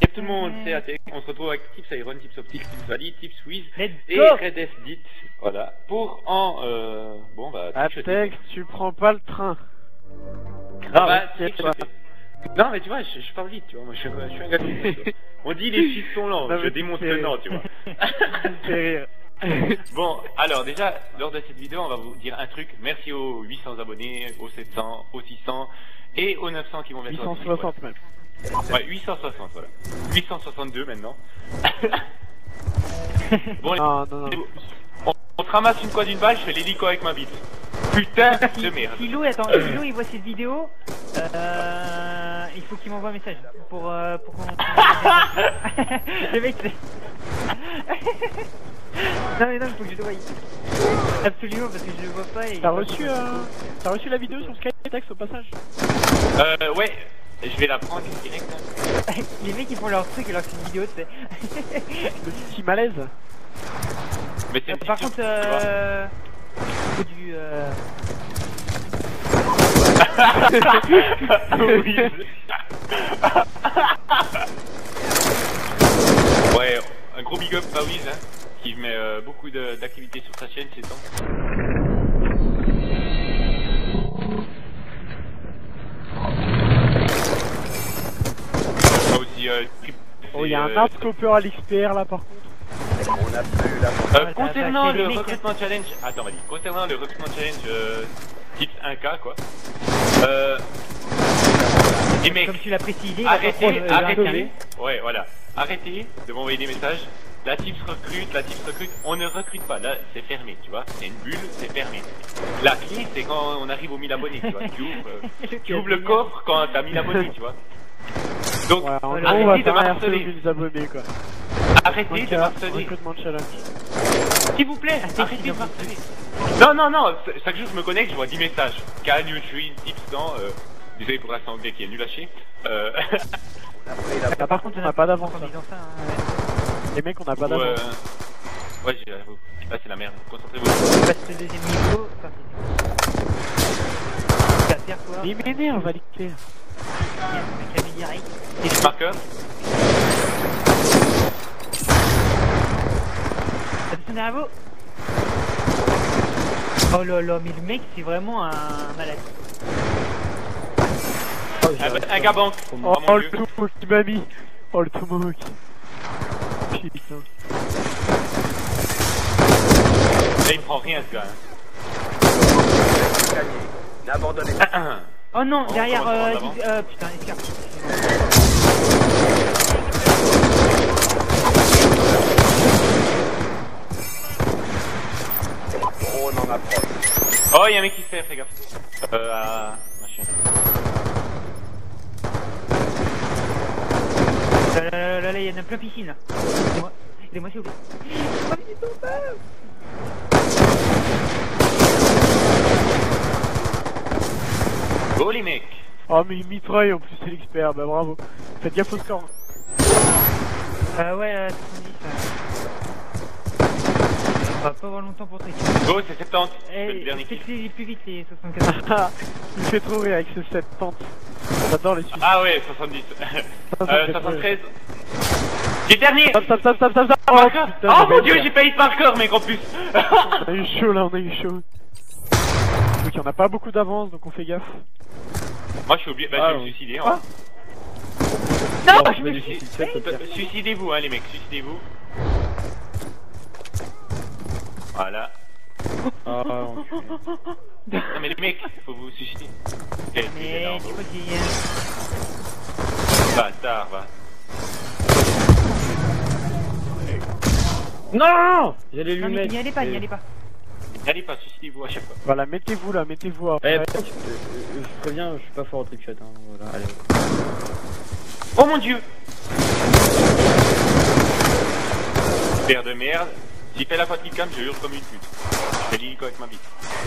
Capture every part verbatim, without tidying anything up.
Yep, tout le monde, c'est A T X. On se retrouve avec Tips Iron, Tips Optic, Tips Valley, Tips Wiz Let's et go. Red F Dit. Voilà. Pour en. Euh... Bon, bah. A T X, tu prends pas le train. Ah bah, trichoter. Non, mais tu vois, je, je parle vite, tu vois. Moi, je, je suis un gars de On dit les chiffres sont lents, Non, je mais démontre c'est- que non, tu vois. C'est rire. Bon, alors déjà, lors de cette vidéo, on va vous dire un truc. Merci aux huit cents abonnés, aux sept cents, aux six cents et aux neuf cents qui vont bientôt. huit cent soixante même. Ouais, huit cent soixante, voilà. huit cent soixante-deux maintenant. Bon, les... Non, non, non. on, on se ramasse une quoi d'une balle, je fais l'hélico avec ma bite. Putain de merde. Si Lou, attends, si Lou il voit cette vidéo, euh, il faut qu'il m'envoie un message pour euh, pour qu'on. Le mec c'est. Non mais non, il faut que je le voie. Absolument parce que je le vois pas et. T'as reçu, euh... T'as reçu la vidéo sur Skytex au passage? Euh, ouais, je vais la prendre direct. Hein. Les mecs ils font leur truc alors que c'est une vidéo, tu sais. Le petit malaise. Mais c'est Euh, une par petite contre, euh. Faut du. Euh... Oui. Ouais, un gros big up à Wiz, hein, qui met euh, beaucoup d'activités sur sa chaîne ces temps. Moi aussi, euh, Oh, il y a un euh, hardcopper à l'X P R là par contre. On a plus la Euh, concernant bah, c'est le les mecs, recrutement challenge, attends, vas-y. Concernant le recrutement challenge euh, tips un K quoi. Euh, les mecs, Comme tu l'as précisé, il va pas arrêtez, prendre, euh, arrêtez. un carré. Ouais, voilà. Arrêtez de m'envoyer des messages. La tips recrute, la tips recrute. On ne recrute pas. Là, c'est fermé, tu vois. C'est une bulle, c'est fermé. La clé, c'est quand on arrive aux mille abonnés, tu vois. Tu ouvres, euh, tu ouvres le coffre quand t'as mille abonnés, tu vois. Donc, Ouais, en gros, on va arrêtez de faire un R C marceler. mille abonnés quoi. Arrêtez de marceler. Recrutement challenge. S'il vous plaît, Ah, arrêtez de marceler. Non, non, non, chaque jour je me connecte, je vois dix messages. Can you train tips dans, euh, désolé pour l'accent anglais qui est nul à chier. Euh, Ah, par contre, on n'a pas d'avance. En là. disant ça, hein, Les mecs, on n'a pas ou, euh, d'avance. ouais, j'avoue. Là c'est la merde, concentrez-vous. ouais. Passe le deuxième niveau. Enfin, c'est. T'as terre, toi. Il m'énerve, va l'éclair. Avec la direct. Et marqueur. T'as descendu derrière vous. Oh là là, mais le mec c'est vraiment un malade. Un, un gars banque. Oh, Oh, oh mon le dieu. tomahawk qui m'a mis. Oh le tomahawk. Putain. Là il me prend rien ce gars. Hein. N'abandonnez pas. Oh non, On derrière. commence par Euh, l'avant. euh, putain, escarpe. On en approche. Oh, y'a un mec qui se fait, fais gaffe. Euh, à machin. Là là là là là, il y en a plein piscine là. Aidez-moi, aidez-moi s'il vous plaît. Oh, mais c'est pas mal. Go les mecs. Oh mais il mitraille en plus, c'est l'expert, bah bravo. Faites gaffe au score. Euh, ouais, euh, soixante-dix. Euh... On va pas avoir longtemps pour tricher. Go, c'est soixante-dix. C'est le Eh, dernier kill. faites-les plus vite les soixante-quatorze. Ah, il me fait trop rire avec ce set tente. J'adore les Suisses. Ah ouais, soixante-dix. Ça, ça euh, fait trop soixante-treize. J'ai le dernier. Stop, stop, stop, stop, stop, stop. Oh, Marqueur. putain, Oh j'ai mon failli dieu, faire. j'ai failli marqueur mec en plus. On a eu chaud là, on a eu chaud. Donc on a pas beaucoup d'avance, donc on fait gaffe. Moi je suis oublié, bah Ah, je vais me oui. suicider. Quoi Hein. Non, Oh, je me du suis. suicide, peut-être. Suicidez-vous hein les mecs, suicidez-vous. Voilà. Ah, enculé. Non mais les mecs, faut vous suicider. Quel Mais énorme. tu crois qu'il y a. Bâtard, va. Non, non, non. J'allais lui Non, mais mettre. n'y allez pas, n'y allez pas. Allez pas, suicidez-vous à chaque fois. Voilà, mettez-vous là, mettez-vous Eh, après. euh, euh, je préviens, je suis pas fort au trickshot. Hein. Voilà, allez. Oh mon dieu. Père de merde. S'il fait la fatigue cam, je hurle comme une pute. Je fais l'hélico avec ma bite.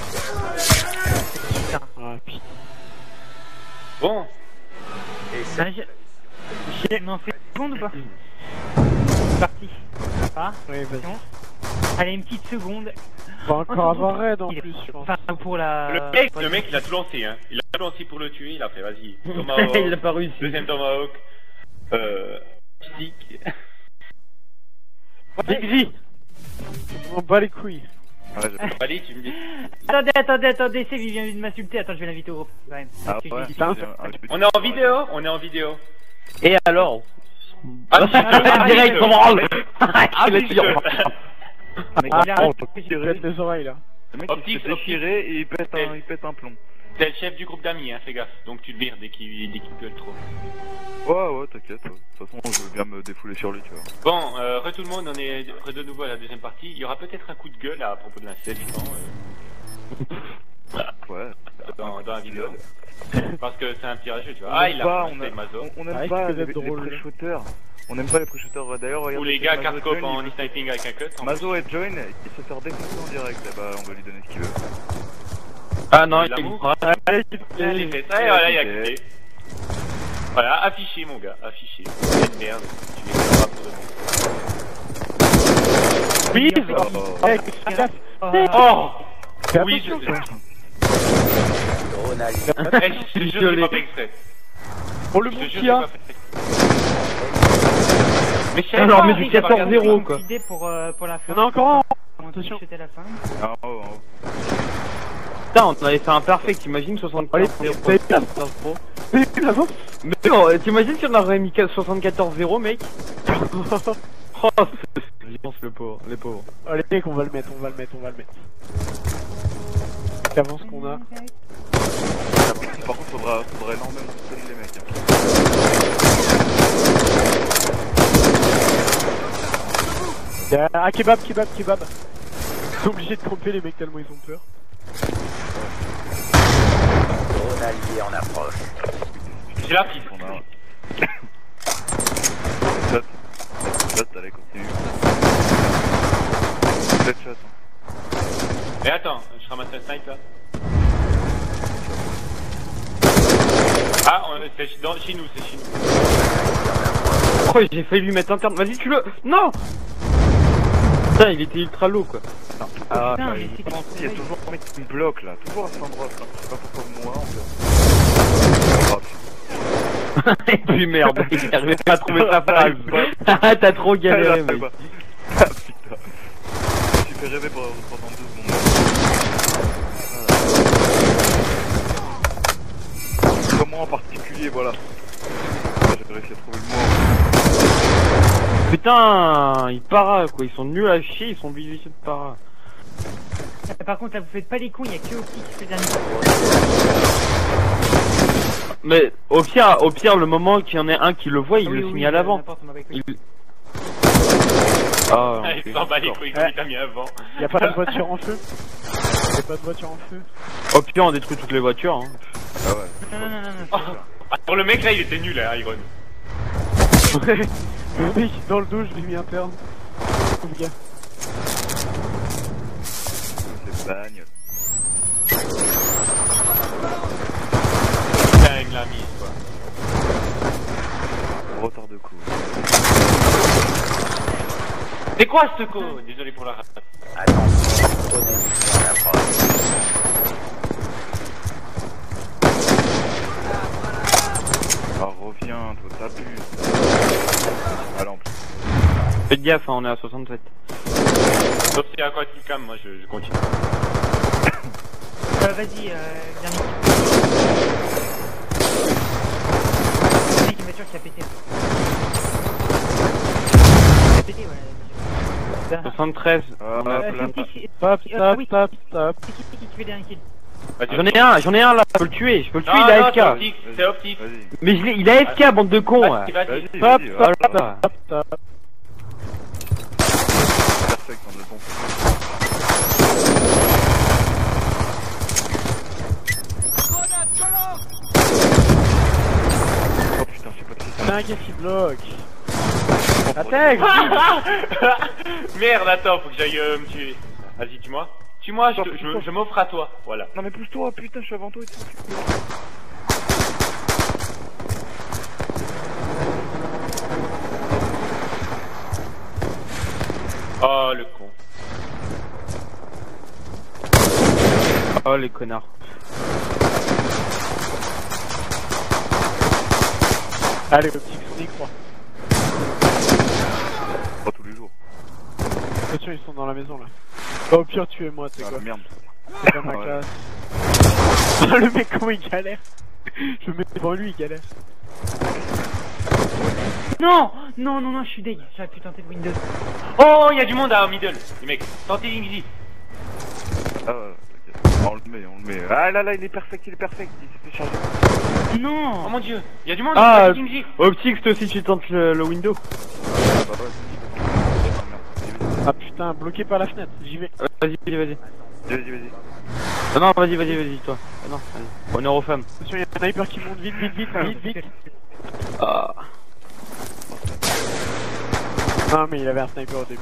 Ah, putain. Bon. Et Ça, j'ai. J'ai. Mais on fait une seconde ou pas? C'est parti. Ah, Oui, vas-y. attention. Allez, une petite seconde. On va encore avoir raid en Il est- plus, je pense. Enfin, pour la. Le mec, le mec, il a tout lancé, hein. Il a tout lancé pour le tuer, il a fait, vas-y. Il Tomahawk. a pas réussi. Deuxième Tomahawk. Euh. Stick. Dixie. On bat les couilles. Ouais, j'ai- Allez, tu me dis. Attendez, attendez, attendez, c'est il vient de m'insulter. Attends, je vais l'inviter au groupe. Quand même. Ah Parce que ouais. j'ai dit- Putain, Ah, je peux- On est en vidéo, on est en vidéo. Et alors? Ah, Ah, direct, on branle. Ah, Il a oui, tiré. Ah, Il a on raté. pète les oreilles là. Le mec il Optique, se fait optique. déchirer et il pète un, il pète un plomb. T'es le chef du groupe d'amis, hein, fais gaffe. Donc tu le vires dès qu'il dès qu'il gueule trop. Ouais, ouais, t'inquiète. ouais. De toute façon, je veux bien me défouler sur lui, tu vois. Bon, euh, re tout le monde, on est re de nouveau à la deuxième partie. Il y aura peut-être un coup de gueule à propos de l'incident euh, Ouais. dans, dans la vidéo. Parce que c'est un petit rageux, tu vois. On Ah, aime il a pas, commencé on, a- Mazo. on, on aime Ah, pas il peut les, être les drôle. pré-shooters. On aime pas les pré-shooters. D'ailleurs, regarde. Ou les gars Mazo cardcop join, en il- e-sniping avec un cut. en Mazo et Join, il se fait défoncer en direct. Eh bah, on va lui donner ce qu'il veut. Ah non, De il l'amour. Allez, plus. Allez, fais ça et voilà, il a quitté. Voilà, affiché mon gars, affiché. C'est une merde. Tu les feras pour de bon. oui, Oh. hey, fais gaffe. Oh Fais Oui, je attention, sais. Drone allié. Eh, je te jure, je l'ai pas fait exprès. Pour le Je bon te jure, qu'il y j'ai a. pas fait exprès. Mais je savais Alors, pas, mais Henri, du j'avais quatorze zéro, regardé. quoi. Une idée pour, euh, pour la fin. Il y en a encore un. On va Attention. chuter la fin. Ah, en haut, en haut. Putain, on avait fait un perfect, t'imagines Allez, soixante-quatorze zéro. t'as été là. C'est une avance. Mais non, t'imagines si on aurait mis soixante-quatorze zéro, mec? Oh, c'est violence, le pauvre, les pauvres. Allez, mec, on va le mettre, on va le mettre, on va le mettre. L'avance qu'on a. Par contre, faudra, faudra énormément soigner les mecs. Hein. Il y a- Ah, kebab, kebab, kebab. Ils sont obligés de camper les mecs tellement ils ont peur. Drone allié en approche. J'ai la piste. On a. Shot. Shot, allez, continue. Faites shot. Hein. Mais attends, je ramasse un snipe là. Ah, on- c'est dans- chez nous, c'est chez nous. Oh, j'ai failli lui mettre un terme. Vas-y, tu le. Non! Putain, il était ultra low, quoi. Ah, Putain, bah, mais il c'est il y a quoi, toujours un mec qui me bloque là, toujours à cet endroit. Je sais pas pourquoi moi en fait. Oh, Et puis merde, il arrivait pas à trouver sa phrase. Ah, t'as trop galéré, mec. Ah putain. Je suis fait rêver pendant pendant deux secondes. Voilà. Comme moi en particulier, voilà. J'ai réussi à trouver le mot. Putain, ils para, quoi. Ils sont nuls à chier, ils sont obligés de para. Par contre, là, vous faites pas les cons, il y a que Opti qui fait dernier. Mais au pire, au pire, le moment qu'il y en ait un qui le voit, il Ah oui, le oui, signale euh, avant. n'importe, on m'a pas écouté. Il... Ah, Ah, ok, il s'en bat les d'accord. couilles, comme il t'a mis avant. Y'a pas de voiture en feu. Y'a pas de voiture en feu. Au pire, on détruit toutes les voitures. Hein. Ah ouais. Non, non, non, non, non. Oh. Ah, pour le mec là, il était nul, hein, Iron. Le mec dans le dos, je l'ai mis interne. Pauvre gars. C'est bagnole. Putain, il me l'a mis, quoi. Retard de coup. C'est quoi ce co? Désolé pour la rate. Attention, drone ennemi en approche. Ah reviens, toi t'abuses. Ah là en plus. Faites gaffe, hein, on est à soixante-sept. Sauf si y a quoi qui calme, moi je, je continue. Euh, vas-y, euh, dernier. Mec, une voiture qui a pété. Qui a pété, ouais. soixante-treize. Ah, On a Euh, plein de- c'est qui- Stop, c'est- euh, stop, oui, stop, stop. c'est qui qui fait dernier kill? Vas-y. J'en ai un, j'en ai un là, je peux le tuer, je peux le tuer, Non, il a non, c'est F K. optique, c'est optique. Vas-y. Mais je l'ai, il a F K, bande de cons. Vas-y, ouais. vas-y. Vas-y, Stop, vas-y. stop, Voilà. stop, stop, stop. Perfect dans le bon Oh putain, je sais pas de qui C'est ça. un gars qui bloque. Oh, Intègre. Merde, attends, faut que j'aille euh, me tuer. Vas-y, tue-moi. Tue-moi, je, te- je, je m'offre à toi. Voilà. Non mais pousse-toi, putain, je suis avant toi et tout. Oh, le con. Oh les connards. Allez, le petit Sonic trois. Attention, ils sont dans la maison là. Bah, au pire, tuez-moi, tu sais Ah quoi. merde. C'est pas ma Ouais. classe. Le mec, comment il galère. Je me mets devant lui, il galère. Non, non, non, non, je suis deg. J'aurais pu tenter le Windows. Oh, il y a du monde à middle, les mecs. Tentez l'Ingzi. Ah, ouais, ok. On le met, on le met. Ah là là, il est perfect, il est perfect. Il s'est fait charger. Oh Non. mon dieu, il y a du monde. Ah, tentez l'Ingzi. Optix, toi aussi tu tentes le, le window. Ah bah ouais, c'est ah, merde. Ah putain, bloqué par la fenêtre, j'y vais. Vas-y, vas-y, vas-y. Vas-y, vas-y. Non, non, vas-y, vas-y, vas-y, toi. Ah non, vas-y. Honneur aux femmes. Attention, il y a un sniper qui monte vite, vite, vite, vite, vite. Ah. Non, mais il avait un sniper au début.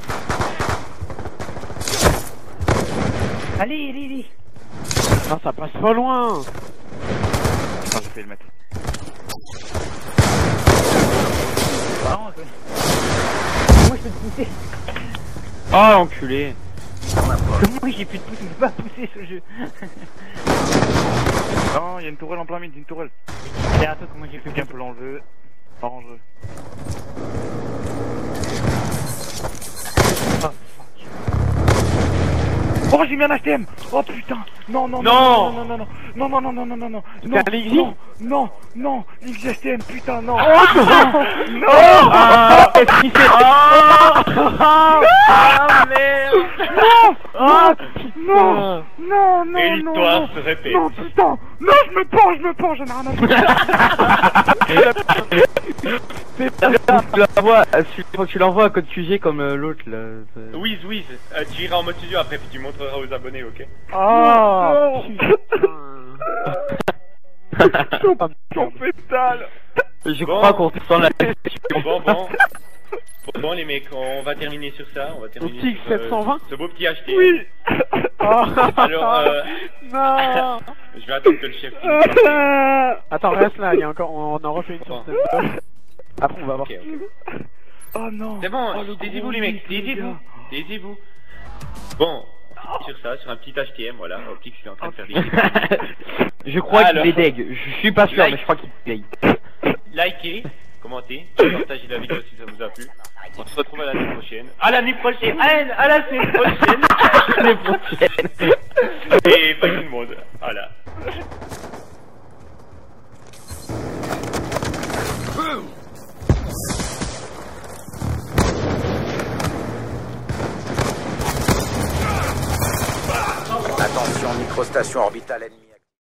Allez, allez, allez. Non, ça passe pas loin. Ah, j'ai failli le mettre. Marrant, quoi. Moi, je peux te pousser. Ah, enculé. Comment j'ai pu te pousser? Je peux pas pousser ce jeu. Non, il y a une tourelle en plein mid, une tourelle. Derrière toi, comment j'ai pu Quelqu'un peut l'enlever. Arrange-le. Oh, j'ai mis un H T M. Oh putain. Non, non, non, non, non, non, non, non, non, non, non, non, non, non, un Lixi non, non, non, Lixi H T M, putain, non. Non. Ah, qui c'est? Ah, merde. Ah, Non, non, non, Et non, l'histoire non, se répète. non, putain, non, je me pends, je me pends, j'en ai rien à foutre. Tu l'envoies, faut que tu l'envoies à code Q G comme euh, l'autre là. c'est- Wiz, Wiz, euh, tu iras en mode studio après puis tu montreras aux abonnés, ok? Ah, Ton pétale. Je Bon. crois qu'on sent la. Bon, bon. Bon, bon, les mecs, on va terminer sur ça. On va terminer Optique sur, euh, sept cent vingt. ce beau petit H T M. Oui. Alors, euh, Non. je vais attendre que le chef finisse. Attends, reste là, il y a encore, on en refait une sur Bon. Snapchat. Après, on va voir. Ok, ok. Oh non. C'est bon, Oh, le taisez-vous gros les mecs, mythe, taisez-vous, gars. taisez-vous. Bon, sur ça, sur un petit H T M, voilà, Optix est en train de faire des... Je crois qu'il Alors. est deg. Je suis pas sûr, Like. mais je crois qu'il est deg. Likez, commentez, partagez la vidéo si ça vous a plu. On se retrouve à l'année prochaine. À l'année prochaine, à, à la semaine prochaine. L'année prochaine. Et pas tout le monde, voilà. Attention, microstation orbitale ennemie.